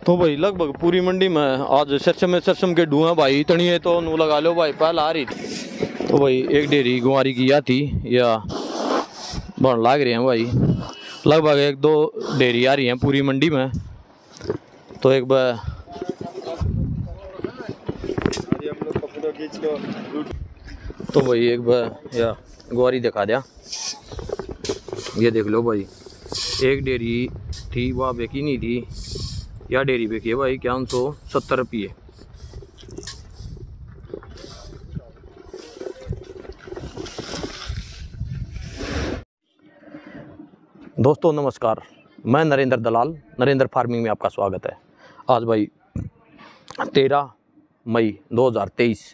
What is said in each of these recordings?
तो भाई लगभग पूरी मंडी में आज सरसम के डूह भाई इतनी है तो नू लगा लो भाई पहले आ रही थी। तो भाई एक डेरी गुआरी की आती या बन लाग रहे हैं भाई, लगभग एक दो डेरी आ रही हैं पूरी मंडी में। तो एक बार तो भाई एक बार या गुआरी दिखा दिया, ये देख लो भाई एक डेरी थी वह बेची नहीं थी, या डेरी बेची है भाई 170 रुपये। दोस्तों नमस्कार, मैं नरेंद्र दलाल, नरेंद्र फार्मिंग में आपका स्वागत है। आज भाई 13 मई 2023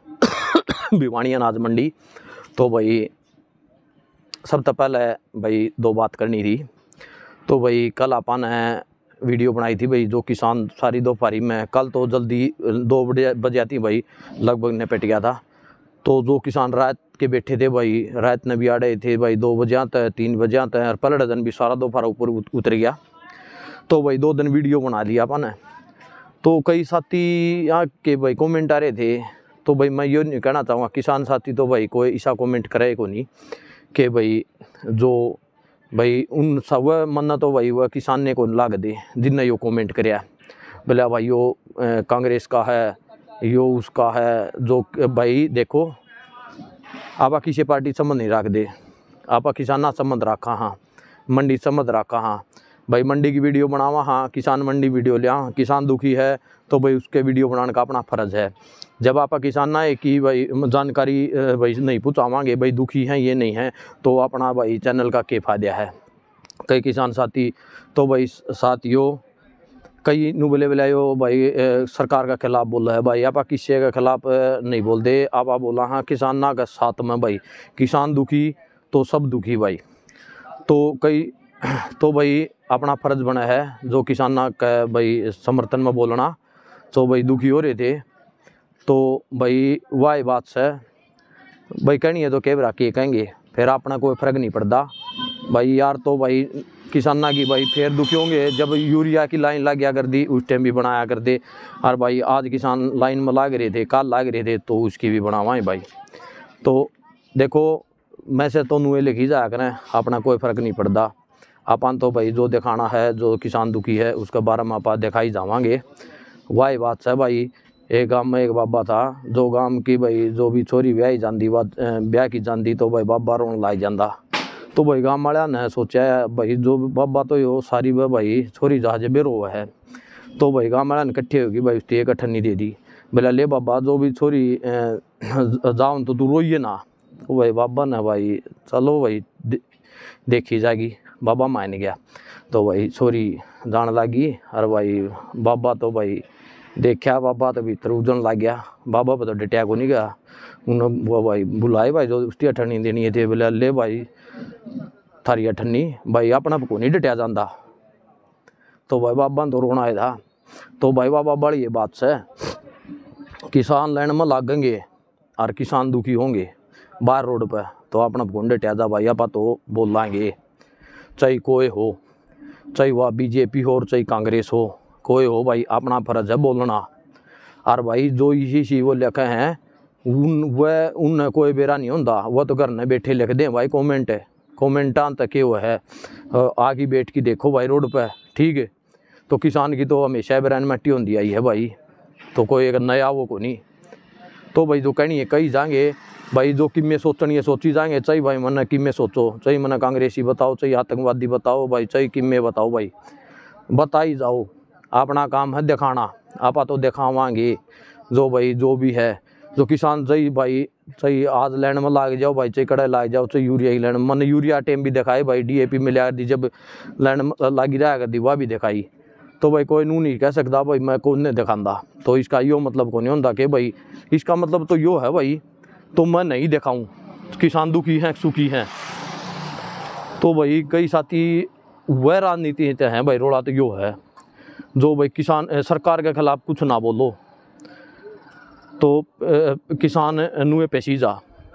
भिवानी अनाज मंडी। तो भाई सबसे पहले भाई दो बात करनी थी। तो भाई कल अपन ने वीडियो बनाई थी भाई, जो किसान सारी दोपहरी में, कल तो जल्दी 2 बजे आती भाई लगभग निपट गया था। तो जो किसान रात के बैठे थे भाई, रात में भी आ रहे थे भाई 2 बजे आता 3 बजे आता है, और पलट दिन भी सारा दोपहर ऊपर उतर गया। तो भाई 2 दिन वीडियो बना लिया अपन ने। तो कई साथी यहाँ के भाई कमेंट आ रहे थे। तो भाई मैं ये नहीं कहना चाहूँगा किसान साथी तो भाई कोई ऐसा कमेंट करे को नहीं कि भाई जो भाई उन सब मन्ना तो भाई वह किसान ने को लाग दे जिनने यो कमेंट कराया बोला भाई यो कांग्रेस का है, यो उसका है। जो भाई देखो आप किसी पार्टी संबंध नहीं रख दे, आप किसाना संबंध रखा हाँ, मंडी संबंध रखा हाँ भाई, मंडी की वीडियो बनावा हाँ, किसान मंडी वीडियो लिया, किसान दुखी है तो भाई उसके वीडियो बनाने का अपना फ़र्ज़ है। जब आप किसान ना है कि भाई जानकारी भाई नहीं पहुँचावांगे भाई दुखी हैं ये नहीं है, तो अपना भाई चैनल का क्या फ़ायदा है। कई किसान साथी तो भाई साथियों कई नु बोले यो भाई सरकार का खिलाफ बोल रहा है भाई, आप किसी के खिलाफ नहीं बोल दे, आप बोला हाँ किसान ना का साथ में भाई, किसान दुखी तो सब दुखी भाई। तो कई तो भाई अपना फ़र्ज़ बना है जो किसान ना का भाई समर्थन में बोलना। तो भाई दुखी हो रहे थे तो भाई वाह बात से भाई कहनी है तो कैबरा के कहेंगे, फिर अपना कोई फ़र्क नहीं पड़ता भाई यार। तो भाई किसाना की भाई फिर दुखी होंगे जब यूरिया की लाइन लग गया कर दी, उस टाइम भी बनाया कर दे। और भाई आज किसान लाइन में लाग रहे थे, कल लाग रहे थे तो उसकी भी बनावाएँ भाई। तो देखो मैसेज तो नुए लिखी जाया करें, अपना कोई फ़र्क नहीं पड़ता। अपन तो भाई जो दिखाना है जो किसान दुखी है उसके बारे में आप दिखाई जावांगे। वाह बात है भाई, एक गांव में एक बाबा था, जो गांव की भाई जो भी छोरी ब्याह की जाती तो भाई बाबा रोन लाई जाता। तो भाई गांव वाले ने सोचा भाई जो बाबा तो यो सारी वह भाई छोरी जहाज बेरो है। तो भाई गांव वाले ने इकट्ठे होगी भाई उसकी एक अठन्नी दे दी, बोला ले बाबा जो भी छोरी जाऊँ तो तू रोइए ना। तो भाई बाबा ने भाई चलो भाई देखी जाएगी, बाबा मान गया। तो भाई छोरी जान लगी और भाई बाबा तो भाई देखा, बाबा तो भीतर उजन लग गया, बाबा पर तो डटिया को नहीं गया। उन्होंने वो भाई बुलाए भाई जो उसकी अठन्नी देनी है थे, बोले ले भाई थारी अठन्नी भाई, अपना को नहीं डटिया जाता। तो भाई बाबा तो रोना आया था। तो भाई बाबा बड़ी ये बात से किसान लाइन में लागेंगे और किसान दुखी होंगे बाहर रोड पर, तो अपना को डटिया जा भाई, आप तो बोल लाएंगे चाहे कोई हो, चाहे वह बीजेपी हो और चाहे कांग्रेस हो, कोई हो भाई अपना फ़र्ज़ है बोलना। और भाई जो इसी वो लिखे हैं उन कोई बेरा नहीं होता, वह तो घर में बैठे लिख दें भाई कमेंटां तक वो है आगे बैठ के देखो भाई रोड पर, ठीक है। तो किसान की तो हमेशा बरैन मट्टी होती आई है भाई, तो कोई एक नया वो को नहीं। तो भाई जो कहनी है कही जाएंगे भाई, जो किमें सोचनी है सोची जाएंगे, चाहे भाई मन किमें सोचो, चाहे मन कांग्रेसी बताओ, चाहे आतंकवादी बताओ भाई, चाहे किमें बताओ भाई, बता ही जाओ, अपना काम है दिखाना, आप तो दिखावांगे जो भाई जो भी है। जो किसान चाहे भाई चाहे आज लैंड में लाग जाओ भाई, चाहे कड़े लाग जाओ, चाहे यूरिया की लैंड मन यूरिया टाइम भी दिखाए भाई, DAP मिला दी जब लैंड में लागी रहा कर दी वह भी दिखाई। तो भाई कोई नू नहीं कह सकता भाई मैं कौन नहीं दिखाता। तो इसका यो मतलब को नहीं होता कि भाई, इसका मतलब तो यो है भाई तो मैं नहीं दिखाऊं, किसान दुखी हैं सुखी हैं। तो भाई कई साथी वह राजनीति हैं भाई, रोड़ा तो यो है जो भाई किसान सरकार के खिलाफ कुछ ना बोलो तो किसान नुए पेशीजा।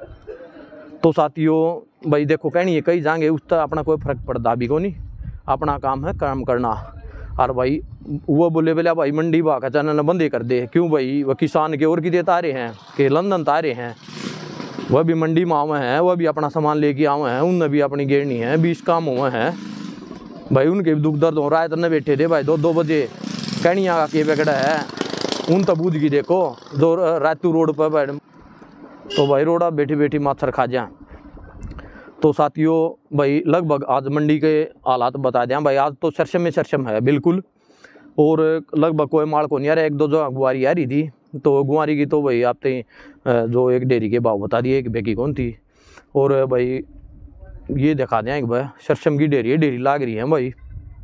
तो साथियों भाई देखो कहनी है कहीं जाएंगे उस तरह अपना कोई फ़र्क पड़ता भी को नहीं, अपना काम है काम करना। और भाई वो बोले बोले भाई मंडी भाव का चैनल बंदे कर दे। क्यों भाई, वह किसान के और की देता रहे हैं कि लंदन तारे हैं, वह भी मंडी में आवे हैं, वह भी अपना सामान लेके आवे हैं, उनने भी अपनी गेरनी है, 20 काम हुए हैं भाई, उनके भी दुख दर्द हो रहा है। तने बैठे थे भाई 2-2 बजे कहनिया का के बेगड़ा है, उन तो बूझ गई देखो जो रातू रोड पर बैठ तो भाई रोड़ा बैठी बैठी माथर खा जा। तो साथियों भाई लगभग आज मंडी के हालात बता दें भाई, आज तो शरशम में शरशम है बिल्कुल, और लगभग कोई माल को नहीं आ रहा। 1-2 जो गुआरी आ रही थी, तो गुआरी की तो भाई आपने जो एक डेयरी के भाव बता दिए, एक बेकी कौन थी। और भाई ये दिखा दें एक भाई शरशम की डेयरी है, डेयरी लाग रही है भाई।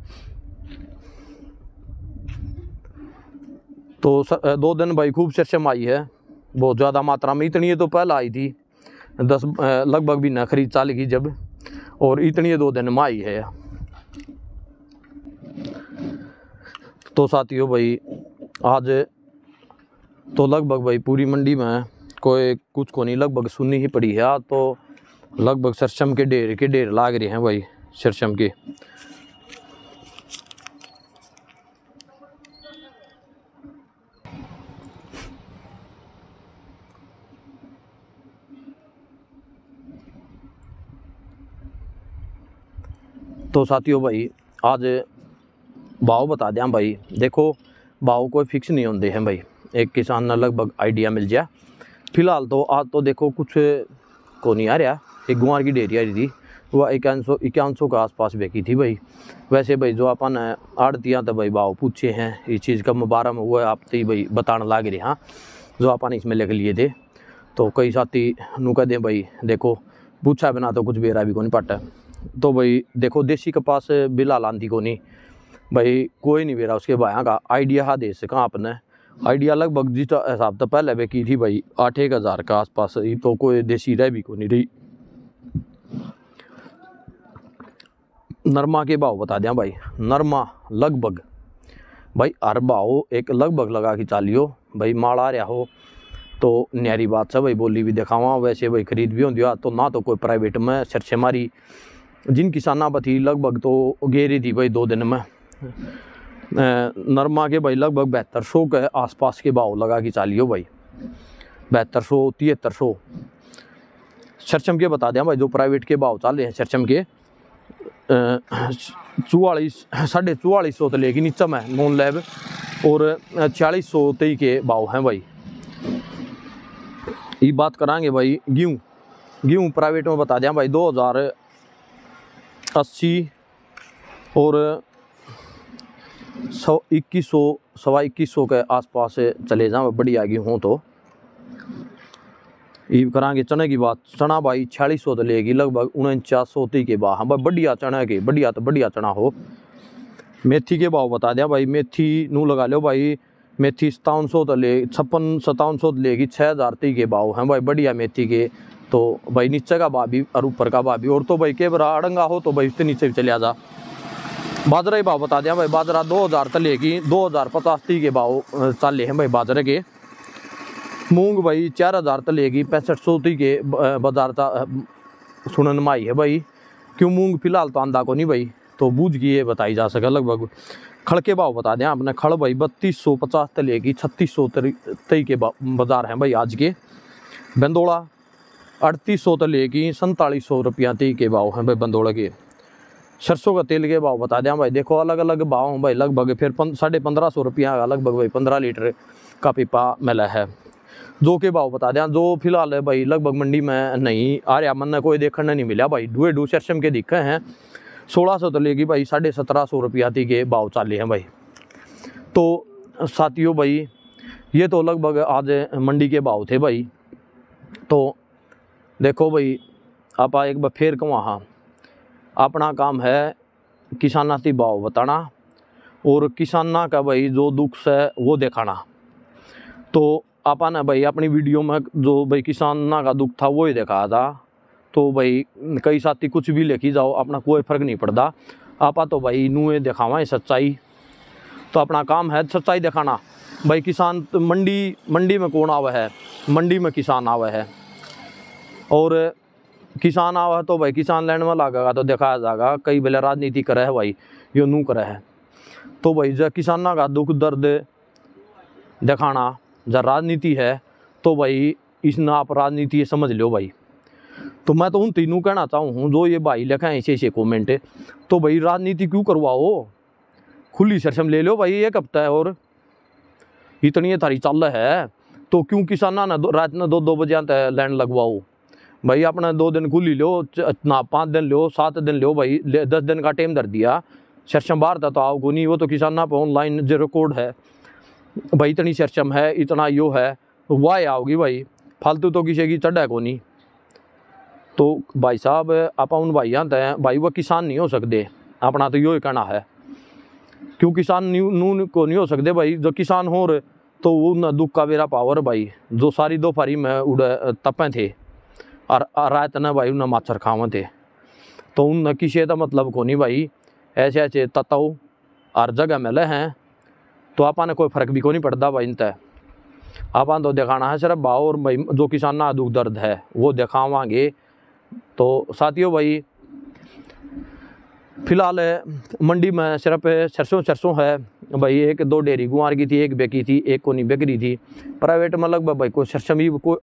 तो 2 दिन भाई खूब शरशम आई है, बहुत ज़्यादा मात्रा में। इतनी तो पहले आई थी 10 लगभग भी न खरीद चाल की जब, और इतनी 2 दिन में आई है। तो साथियों भाई आज तो लगभग भाई पूरी मंडी में कोई कुछ को नहीं, लगभग सुननी ही पड़ी है। आज तो लगभग शरशम के ढेर लाग रहे हैं भाई शरशम के। तो साथियों भाई आज भाव बता दें भाई, देखो भाव कोई फिक्स नहीं होते हैं भाई, एक किसान ने लगभग आइडिया मिल जाए। फिलहाल तो आज तो देखो कुछ को नहीं आ रहा। एक गुआर की डेयरी आ रही थी, वह 5100 के आसपास बेची थी भाई। वैसे भाई जो अपन आड़तियाँ तो भाई भाव पूछे हैं इस चीज़ का मुबारक में, वो आप तो भाई बताने लाग रहे हाँ जो अपन इसमें लिख लिए थे। तो कई साथी नू कह दें भाई देखो पूछा बिना तो कुछ बेरा भी को नहीं पाटा। तो भाई देखो देसी कपास बिलाल आंधी को नहीं भाई, कोई नहीं बेरा उसके भाया का आइडिया हा दे सका आपने। आइडिया लगभग जिस हिसाब तो पहले भी की थी भाई 8-1 हज़ार का आसपास, तो कोई देसी रह भी को नहीं रही। नरमा के भाव बता दें भाई, नरमा लगभग भाई हर भाव एक लगभग लगा के चालियो भाई, माल आ रहा हो तो न्यारी बात से भाई बोली भी दिखावा। वैसे भाई खरीद भी होती तो ना तो कोई प्राइवेट में सरसे मारी, जिन किसाना बथी लगभग तो गेरी थी भाई 2 दिन में। नरमा के भाई लगभग 7200 के आसपास के भाव लगा के चालियो भाई, 7200-7300। शरचम के बता दें भाई जो प्राइवेट के भाव चल रहे हैं शरचम के 4400 तो लेके नीचे में नॉन लैब, और 4600 तई के भाव हैं भाई। ये बात करांगे भाई गेहूँ प्राइवेट में बता दें भाई 2080 और 2100 के आसपास चले जाए बढ़िया गेहूँ। तो ये करांगे चने की बात, चना भाई 4600 तो लेगी लगभग 4900 के भाव। हाँ भाई बढ़िया चना के बढ़िया तो बढ़िया चना हो। मेथी के भाव बता दें भाई, मेथी नू लगा लो भाई, मेथी 5700 तो ले 56-5700 लेगी 6000 के भाव हैं भाई बढ़िया मेथी के। तो भाई नीचे का भाव भी और ऊपर का भाव भी, और तो भाई के बरा अड़ंगा हो तो भाई इससे नीचे भी चले जा। बाजरा के भाव बता दें भाई, बाजरा 2000 तो लेगी 2050 के भाव चाले हैं भाई बाजरे के। मूंग भाई 4000 तो लेगी 6500 के बाजार सुनन माई है भाई। क्यों मूंग फिलहाल तो आंदा को नहीं भाई, तो बूझ की ये बताई जा सके लगभग। खड़ के भाव बता दें आपने, खड़ भाई 3250 तो लेगी 3600 तई के बाजार हैं भाई आज के। बंदोड़ा 3800 तो लेगी 4700 रुपया तई के भाव हैं भाई बंदोड़ा के। सरसों का तेल के भाव बता दें भाई, देखो अलग अलग भाव हैं भाई लगभग, फिर 1550 रुपया का लगभग भाई 15 लीटर का पीपा मिला है। जो के भाव बता दें जो फिलहाल है भाई लगभग मंडी में नहीं आ रहा, मन कोई देखने नहीं मिला भाई। डू शरशम के दिखे हैं 1600 तो लेगी भाई 1750 रुपया के भाव चाले हैं भाई। तो साथियों भाई ये तो लगभग आज मंडी के भाव थे भाई। तो देखो भाई आप एक बार फिर कहूँ, हाँ अपना काम है किसाना की भाव बताना और किसाना का भाई जो दुख है वो दिखाना। तो आपा ने भाई अपनी वीडियो में जो भाई किसाना का दुख था वो ही दिखाया था। तो भाई कई साथी कुछ भी लेके जाओ अपना कोई फ़र्क नहीं पड़ता। आपा तो भाई नूए दिखावा सच्चाई, तो अपना काम है सच्चाई दिखाना भाई। किसान तो मंडी में कौन आवा है, मंडी में किसान आवा है, और किसान आवा है तो भाई किसान लैंड में लागेगा तो दिखाया जाएगा। कई बेले राजनीति करे है भाई, यो नू करे है। तो भाई जब किसानों का दुख दर्द दिखाना जब राजनीति है तो भाई इसना आप राजनीति समझ लो भाई। तो मैं तो उन तीनों कहना चाहूँ जो ये भाई लिखा है ऐसे कॉमेंट, तो भाई राजनीति क्यों करवाओ, खुली सरसम ले लो भाई, एक हफ्ता है और इतनी थारी चल है, तो क्यों किसाना ना रात में 2-2 बजे तक लाइन लगवाओ भाई। अपना 2 दिन खुली लो ना, 5 दिन लो, 7 दिन लो भाई, 10 दिन का टाइम दर दिया, सरसम बाहर था तो आओ को नहीं, वो तो किसाना पर ऑनलाइन जो रिकॉर्ड है भाई, इतनी सरसम है, इतना यो है, तो वाह आओगी भाई, फालतू तो किसी की चढ़ा को नहीं। तो भाई साहब आप उन भाई आते हैं भाई, वह किसान नहीं हो सकते, अपना तो यो ही कहना है, क्यों किसान नून को नहीं हो सकते भाई, जो किसान हो रहे तो वो न दुख का बेरा पावर भाई, जो सारी दोपहरी में उड़े तपे थे और रात न भाई उन्हें माछर खावे थे, तो उन किसी का मतलब को नहीं भाई, ऐसे ऐसे तताओ और जगह मिले हैं, तो आपने कोई फर्क भी को नहीं पड़ता भाई। इन तय आप तो दिखाना है सिर्फ भाव, और भाई जो किसाना दुख दर्द है वो दिखावांगे। तो साथियों भाई फिलहाल मंडी में सिर्फ सरसों है भाई, 1-2 डेयरी गुआर की थी, एक बेची थी, एक को नहीं बिक रही थी। प्राइवेट में लगभग भाई कोई सरसम ही कोई